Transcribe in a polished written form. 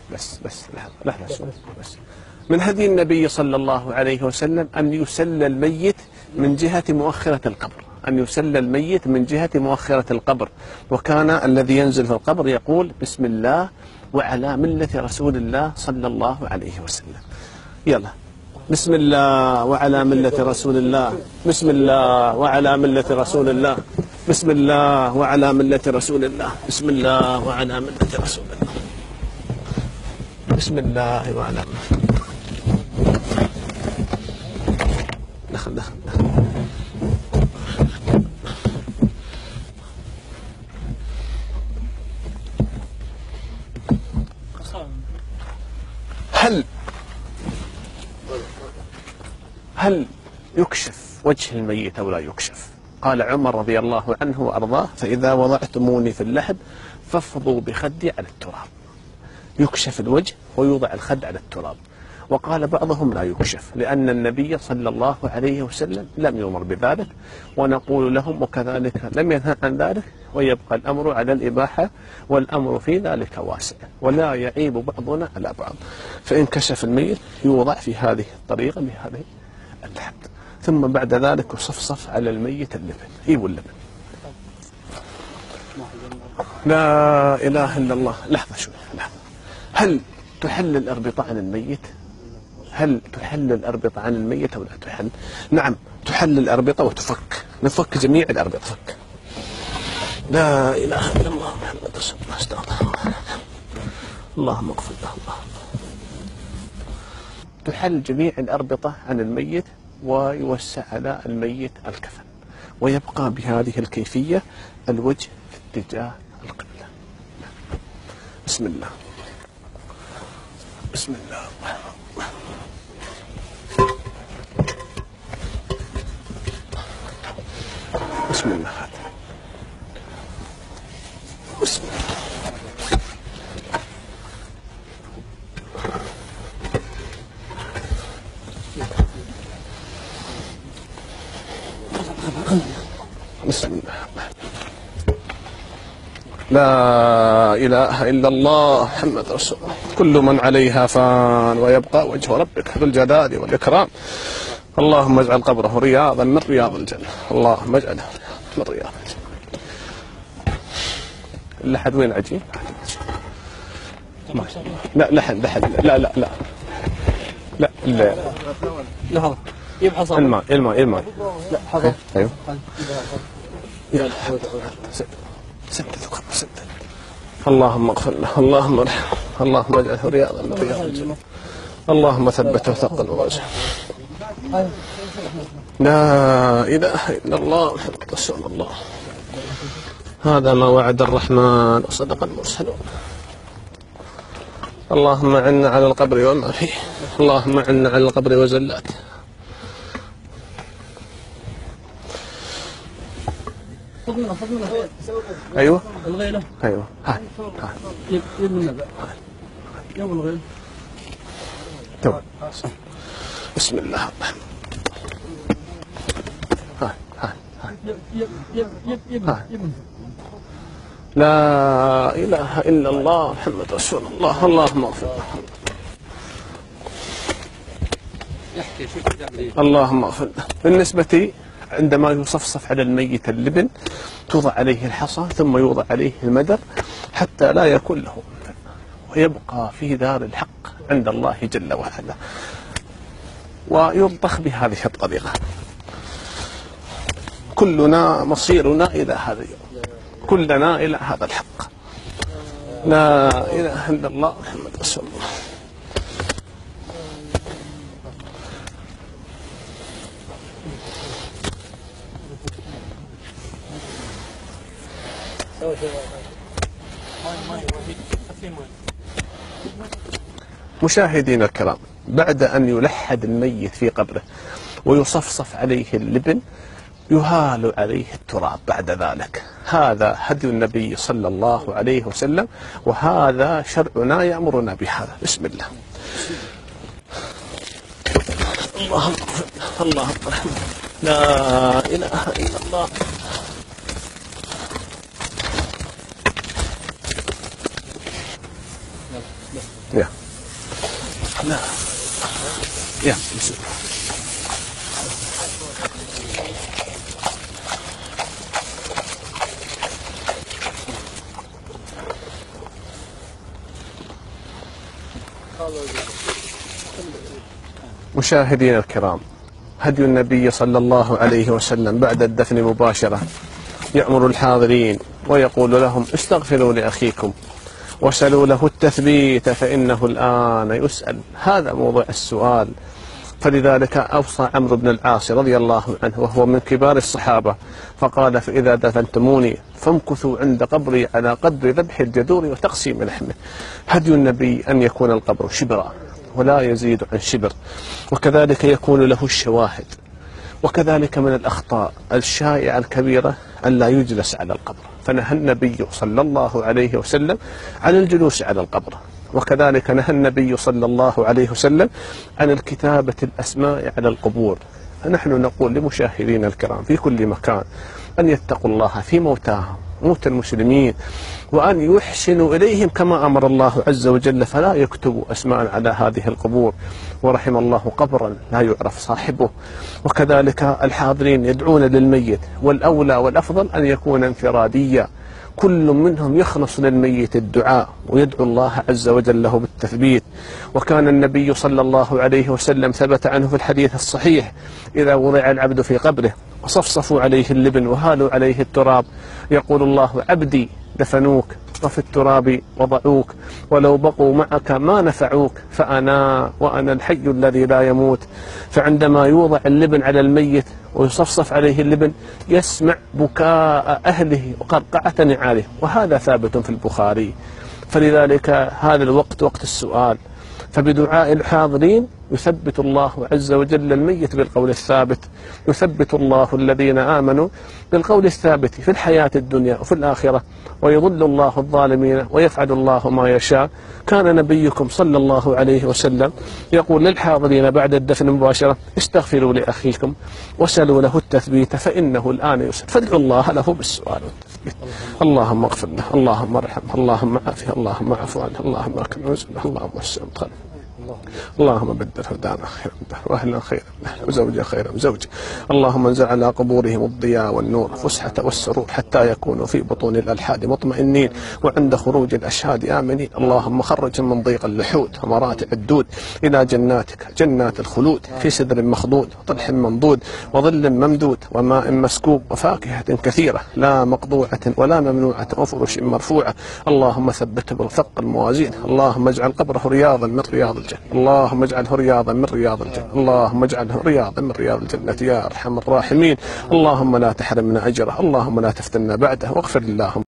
بس لحظة شوي بس. من هدي النبي صلى الله عليه وسلم أن يسلى الميت من جهة مؤخرة القبر، أن يسلى الميت من جهة مؤخرة القبر. وكان الذي ينزل في القبر يقول بسم الله وعلى ملة رسول الله صلى الله عليه وسلم. يلا بسم الله وعلى ملة رسول الله، بسم الله وعلى ملة رسول الله، بسم الله وعلى ملة رسول الله، بسم الله وعلى ملة رسول الله، بسم الله وعلى ملة. دخل. هل يكشف وجه الميت أو لا يكشف؟ قال عمر رضي الله عنه وأرضاه فإذا وضعتموني في اللحد فافضوا بخدي على التراب. يكشف الوجه ويوضع الخد على التراب. وقال بعضهم لا يكشف لأن النبي صلى الله عليه وسلم لم يؤمر بذلك، ونقول لهم وكذلك لم ينهى عن ذلك، ويبقى الأمر على الإباحة والأمر في ذلك واسع، ولا يعيب بعضنا على بعض. فإن كشف الميت يوضع في هذه الطريقة بهذه اللحد، ثم بعد ذلك يصفصف على الميت اللبن. اللبن. لا إله إلا الله. لحظة شوي لحظة. هل تحل الأربطة عن الميت؟ هل تحل الأربطة عن الميت أو لا تحل؟ نعم تحل الأربطة وتفك، نفك جميع الأربطة. فك. لا إله إلا الله محمد رسول الله. استغفر الله. اللهم اغفر له. تحل جميع الأربطة عن الميت ويوسع على الميت الكفن، ويبقى بهذه الكيفية الوجه في اتجاه القبلة. بسم الله. بسم الله. بسم الله. بسم الله. بسم الله. لا إله إلا الله محمد رسول الله. كل من عليها فان ويبقى وجه ربك ذو الجلال والإكرام. اللهم اجعل قبره رياضا من رياض الجنة. اللهم اجعله من رياض الجنة. اللحد وين عجين؟ لا لحد لا لا لا لا لا لحظة يبحث الماء لا حظر. ايوه سدد القبر سدد. اللهم اغفر له، اللهم ارحمه، اللهم اجعله رياضا من رياض الجنة. اللهم ثبته ثقل ووجه. لا إله إلا الله محمد رسول الله. هذا ما وعد الرحمن وصدق المرسلون. اللهم عنا على القبر وما فيه، اللهم عنا على القبر وزلاته. ايوه الغيلة ايوه هاي يوم الغيلة. بسم الله الرحمن. لا إله إلا الله محمد رسول الله. اللهم اغفر له، اللهم اغفر له. بالنسبة عندما يصفصف على الميت اللبن توضع عليه الحصى ثم يوضع عليه المدر حتى لا يكون له، ويبقى في دار الحق عند الله جل وعلا، ويلطخ بهذه الطريقة. كلنا مصيرنا إلى هذا اليوم، كلنا إلى هذا الحق. لا إله إلا الله محمد رسول الله. مشاهدينا الكرام، بعد أن يلحد الميت في قبره ويصفصف عليه اللبن يهال عليه التراب بعد ذلك. هذا هدي النبي صلى الله عليه وسلم، وهذا شرعنا يأمرنا بهذا. بسم الله. اللهم اللهم لا إله إلا الله. يا لا يا بسم الله. مشاهدينا الكرام، هدي النبي صلى الله عليه وسلم بعد الدفن مباشرة يأمر الحاضرين ويقول لهم استغفروا لأخيكم وسلوا له التثبيت فإنه الآن يسأل. هذا موضوع السؤال. فلذلك أوصى عمرو بن العاص رضي الله عنه وهو من كبار الصحابة فقال: فإذا دفنتموني فامكثوا عند قبري على قدر ذبح الجذور وتقسيم لحمه. هدي النبي أن يكون القبر شبرا ولا يزيد عن شبر، وكذلك يكون له الشواهد. وكذلك من الأخطاء الشائعة الكبيرة أن لا يجلس على القبر، فنهى النبي صلى الله عليه وسلم عن الجلوس على القبر. وكذلك نهى النبي صلى الله عليه وسلم عن الكتابة الأسماء على القبور. فنحن نقول لمشاهدينا الكرام في كل مكان أن يتقوا الله في موتاهم، موت المسلمين، وأن يحسنوا إليهم كما أمر الله عز وجل، فلا يكتبوا أسماء على هذه القبور. ورحم الله قبرا لا يعرف صاحبه. وكذلك الحاضرين يدعون للميت، والأولى والأفضل أن يكون انفراديا، كل منهم يخلص للميت الدعاء ويدعو الله عز وجل له بالتثبيت. وكان النبي صلى الله عليه وسلم ثبت عنه في الحديث الصحيح: إذا وضع العبد في قبره وصفصفوا عليه اللبن وهالوا عليه التراب يقول الله: عبدي دفنوك وفي التراب وضعوك، ولو بقوا معك ما نفعوك، وأنا الحي الذي لا يموت. فعندما يوضع اللبن على الميت ويصفصف عليه اللبن يسمع بكاء أهله وقرقعة نعاله، وهذا ثابت في البخاري. فلذلك هذا الوقت وقت السؤال، فبدعاء الحاضرين يثبت الله عز وجل الميت بالقول الثابت، يثبت الله الذين آمنوا بالقول الثابت في الحياة الدنيا وفي الآخرة، ويضل الله الظالمين ويفعل الله ما يشاء. كان نبيكم صلى الله عليه وسلم يقول للحاضرين بعد الدفن مباشرة: استغفروا لأخيكم وسلوا له التثبيت فإنه الآن يسأل. فادعوا الله له بالسؤال والتثبيت. اللهم اغفر له، اللهم ارحمه، اللهم عافه، اللهم اعف عنه، اللهم اكرمه ونزله، اللهم وسع مدخله، اللهم بدل هدانا خيرا منه واهلا خيرا منه وزوجا خيرا من زوجه. اللهم انزل على قبورهم الضياء والنور والفسحة والسرور حتى يكونوا في بطون الألحاد مطمئنين وعند خروج الأشهاد آمنين. اللهم خرج من ضيق اللحود ومراتع الدود إلى جناتك، جنات الخلود، في سدر مخضود وطلح منضود وظل ممدود وماء مسكوب وفاكهة كثيرة لا مقطوعة ولا ممنوعة وفرش مرفوعة. اللهم ثبته بالثق الموازين. اللهم اجعل قبره رياضا من رياض الجنة، اللهم اجعله رياضا من رياض الجنة، اللهم اجعله رياضا من رياض الجنة يا أرحم الراحمين. اللهم لا تحرمنا أجره، اللهم لا تفتنا بعده، واغفر اللهم